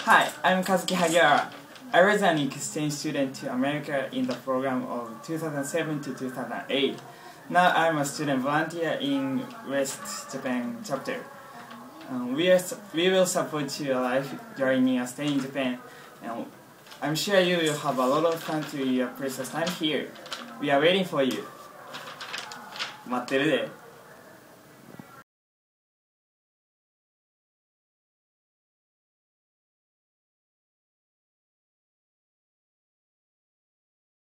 Hi, I'm Kazuki. I was an exchange student to America in the program of 2007 to 2008. Now I'm a student volunteer in West Japan chapter. We will support your life during your stay in Japan. I'm sure you will have a lot of fun to your precious time here. We are waiting for you. 待ってるで。